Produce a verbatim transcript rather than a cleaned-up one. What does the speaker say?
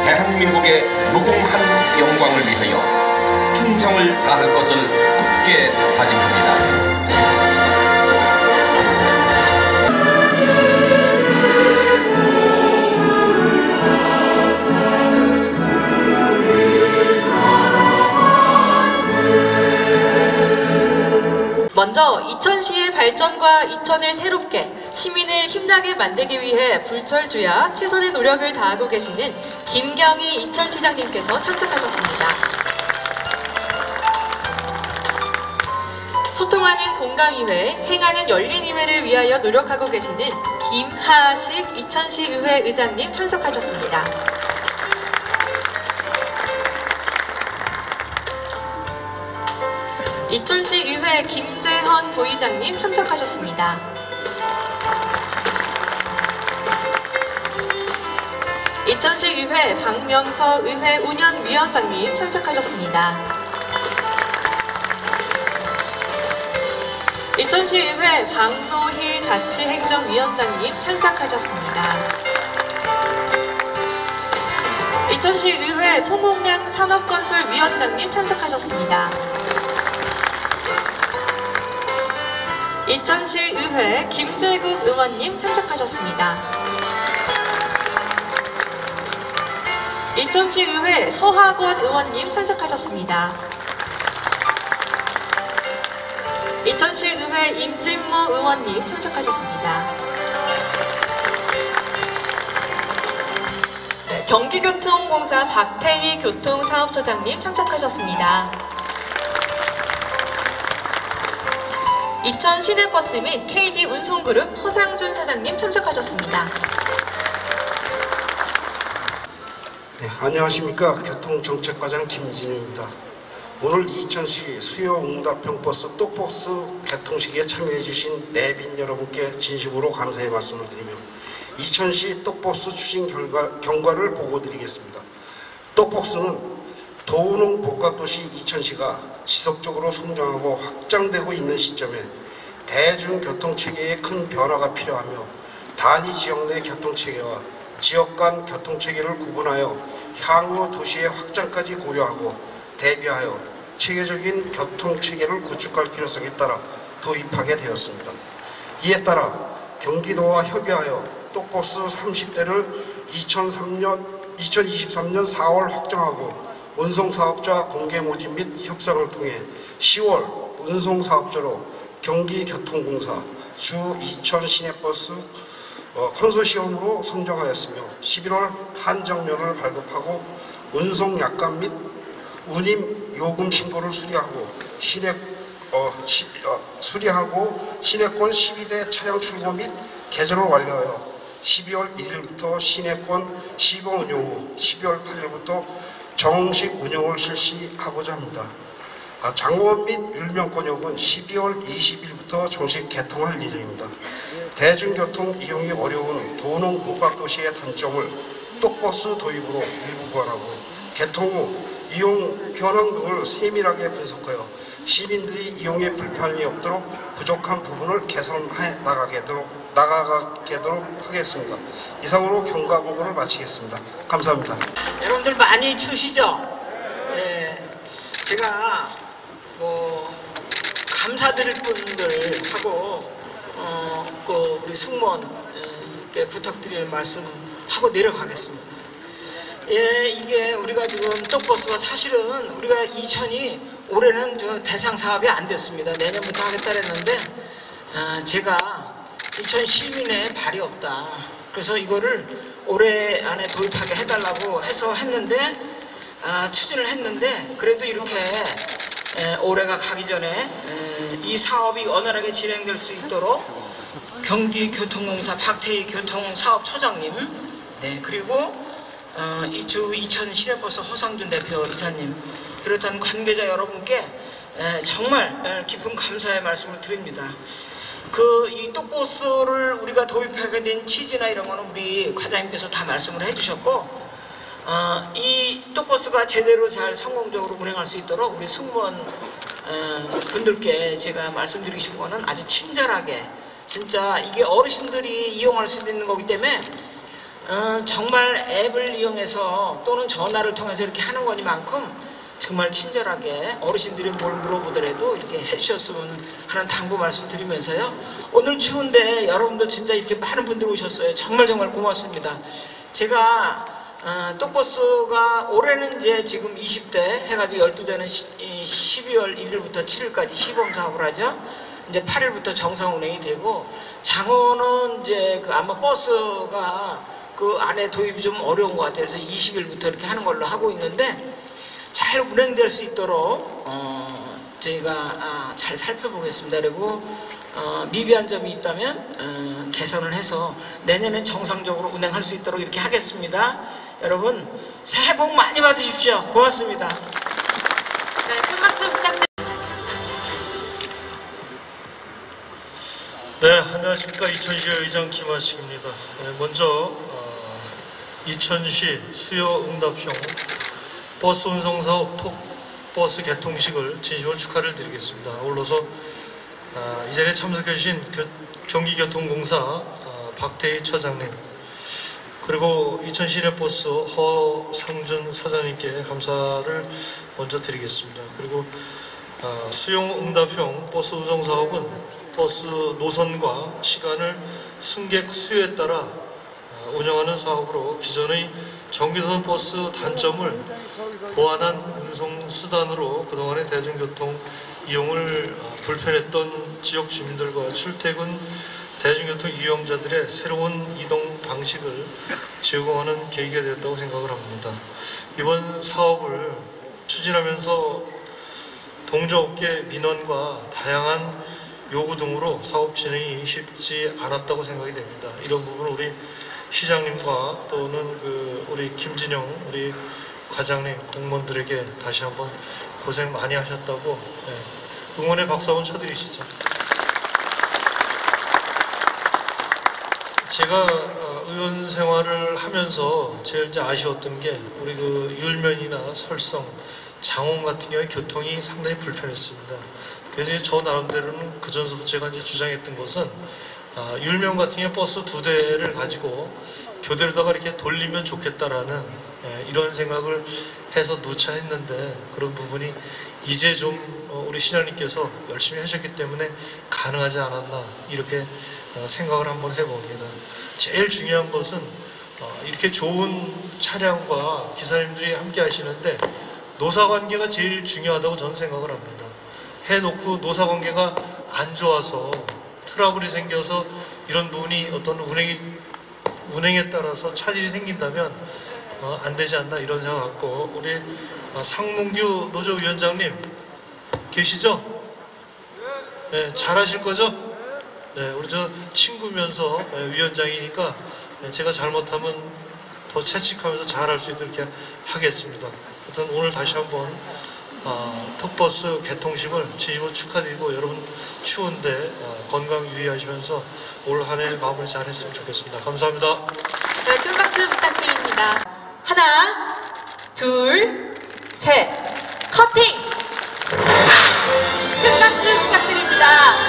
대한민국의 무궁한 영광을 위하여 충성을 다할 것을 굳게 다짐합니다. 먼저 이천시의 발전과 이천을 새롭게 시민을 힘나게 만들기 위해 불철주야 최선의 노력을 다하고 계시는 김경희 이천시장님께서 참석하셨습니다. 소통하는 공감의회, 행하는 열린의회를 위하여 노력하고 계시는 김하식 이천시의회 의장님 참석하셨습니다. 이천시의회 김재헌 부의장님 참석하셨습니다. 이천시의회 박명서 의회 운영위원장님 참석하셨습니다. 이천시의회 방도희 자치행정위원장님 참석하셨습니다. 이천시의회 송홍량 산업건설위원장님 참석하셨습니다. 이천시의회 김재국 의원님 참석하셨습니다. 이천시의회 서학원 의원님 참석하셨습니다. 이천시의회 임진무 의원님 참석하셨습니다. 네, 경기교통공사 박태희 교통사업처장님 참석하셨습니다. 이천 시내버스 및 케이디 운송그룹 허상준 사장님 참석하셨습니다. 네, 안녕하십니까. 교통정책과장 김진우입니다. 오늘 이천시 수요응답형버스 똑버스 개통식에 참여해 주신 내빈 여러분께 진심으로 감사의 말씀을 드리며 이천시 똑버스 추진 결과, 경과를 보고드리겠습니다. 똑버스는 도농 복합도시 이천시가 지속적으로 성장하고 확장되고 있는 시점에 대중교통체계에 큰 변화가 필요하며 단위 지역 내 교통체계와 지역 간 교통체계를 구분하여 향후 도시의 확장까지 고려하고 대비하여 체계적인 교통체계를 구축할 필요성에 따라 도입하게 되었습니다. 이에 따라 경기도와 협의하여 똑버스 삼십 대를 이천이십삼 년 사월 확정하고 운송사업자 공개모집 및 협상을 통해 시월 운송사업자로 경기교통공사 주 이천 시내버스 어, 컨소시엄으로 선정하였으며 십일월 한정면을 발급하고 운송약관 및 운임 요금 신고를 수리하고 시내, 어, 시, 어, 수리하고 시내권 십이 대 차량 출고 및 개조를 완료하여 십이월 일일부터 시내권 시범 운영 후 십이월 팔일부터 정식 운영을 실시하고자 합니다. 장원 및 율명권역은 십이월 이십일부터 정식 개통할 예정입니다. 대중교통 이용이 어려운 도농 복합도시의 단점을 똑버스 도입으로 일부 보완하고 개통 후 이용 현황 등을 세밀하게 분석하여 시민들이 이용에 불편이 없도록 부족한 부분을 개선해 나가게도록, 나가게도록 하겠습니다. 이상으로 경과 보고를 마치겠습니다. 감사합니다. 여러분들 많이 추시죠? 네, 제가 뭐 감사드릴 분들하고 어, 그 우리 승무원께 부탁드릴 말씀 하고 내려가겠습니다. 예, 이게 우리가 지금 똑버스가 사실은 우리가 이천이 올해는 저 대상 사업이 안 됐습니다. 내년부터 하겠다 그랬는데 어, 제가 이천 시민의 발이 없다. 그래서 이거를 올해 안에 도입하게 해달라고 해서 했는데 아, 추진을 했는데 그래도 이렇게 에, 올해가 가기 전에 에, 이 사업이 원활하게 진행될 수 있도록 경기교통공사 박태희 교통사업처장님 네 그리고 어, 이주 이천 시내버스 허상준 대표 이사님 비롯한 관계자 여러분께 에, 정말 깊은 감사의 말씀을 드립니다. 그 이 똑버스를 우리가 도입하게 된 취지나 이런 거는 우리 과장님께서 다 말씀을 해주셨고 어, 이 똑버스가 제대로 잘 성공적으로 운행할 수 있도록 우리 승무원 어, 분들께 제가 말씀드리고 싶은 거는 아주 친절하게 진짜 이게 어르신들이 이용할 수 있는 거기 때문에 어, 정말 앱을 이용해서 또는 전화를 통해서 이렇게 하는 거니만큼 정말 친절하게 어르신들이 뭘 물어보더라도 이렇게 해주셨으면 하는 당부 말씀드리면서요. 오늘 추운데 여러분들 진짜 이렇게 많은 분들이 오셨어요. 정말 정말 고맙습니다. 제가 어, 똑버스가 올해는 이제 지금 이십 대 해가지고 열두 대는 십이월 일일부터 칠일까지 시범 사업을 하죠. 이제 팔일부터 정상 운행이 되고 장어는 이제 그 아마 버스가 그 안에 도입이 좀 어려운 것 같아요. 그래서 이십일부터 이렇게 하는 걸로 하고 있는데 잘 운행될 수 있도록 어, 저희가 아, 잘 살펴보겠습니다. 그리고 어, 미비한 점이 있다면 어, 개선을 해서 내년엔 정상적으로 운행할 수 있도록 이렇게 하겠습니다. 여러분 새해 복 많이 받으십시오. 고맙습니다. 네, 큰 박수 부탁드립니다. 네, 안녕하십니까. 이천시 의장 김하식입니다. 네, 먼저 어, 이천시 수요응답형 버스 운송사업 톡버스 개통식을 진심으로 축하를 드리겠습니다. 아울러서 어, 이 자리에 참석해 주신 교, 경기교통공사 어, 박태희 처장님, 그리고 이천 시내버스 허상준 사장님께 감사를 먼저 드리겠습니다. 그리고 어, 수용응답형 버스 운송사업은 버스 노선과 시간을 승객 수요에 따라 어, 운영하는 사업으로 기존의 정기노선 버스 단점을 보완한 운송수단으로 그동안의 대중교통 이용을 어, 불편했던 지역 주민들과 출퇴근 대중교통 이용자들의 새로운 이동 방식을 제공하는 계기가 되었다고 생각을 합니다. 이번 사업을 추진하면서 동조업계 민원과 다양한 요구 등으로 사업 진행이 쉽지 않았다고 생각이 됩니다. 이런 부분 우리 시장님과 또는 그 우리 김진영 우리 과장님 공무원들에게 다시 한번 고생 많이 하셨다고 응원의 박수 한번 쳐드리시죠. 제가 의원 생활을 하면서 제일 이제 아쉬웠던 게 우리 그 율면이나 설성, 장원 같은 경우에 교통이 상당히 불편했습니다. 그래서 저 나름대로는 그 전서부터 제가 이제 주장했던 것은 아, 율면 같은 경우에 버스 두 대를 가지고 교대로다가 이렇게 돌리면 좋겠다라는 예, 이런 생각을 해서 누차했는데 그런 부분이 이제 좀 어, 우리 시장님께서 열심히 하셨기 때문에 가능하지 않았나 이렇게 어, 생각을 한번 해봅니다. 제일 중요한 것은 어, 이렇게 좋은 차량과 기사님들이 함께 하시는데 노사관계가 제일 중요하다고 저는 생각을 합니다. 해놓고 노사관계가 안 좋아서 트러블이 생겨서 이런 부분이 어떤 운행이, 운행에 따라서 차질이 생긴다면 어, 안 되지 않나 이런 생각 갖고 우리 어, 상문규 노조위원장님 계시죠? 네, 잘하실 거죠? 네, 우리 저 친구면서 네, 위원장이니까 네, 제가 잘못하면 더 채찍하면서 잘할 수 있도록 이렇게 하겠습니다. 하여튼 오늘 다시 한번 어, 톡버스 개통식을 진심으로 축하드리고 여러분 추운데 어, 건강 유의하시면서 올 한 해 마무리 잘 했으면 좋겠습니다. 감사합니다. 네, 큰 박수 부탁드립니다. 하나, 둘, 셋, 커팅! 큰 박수 부탁드립니다.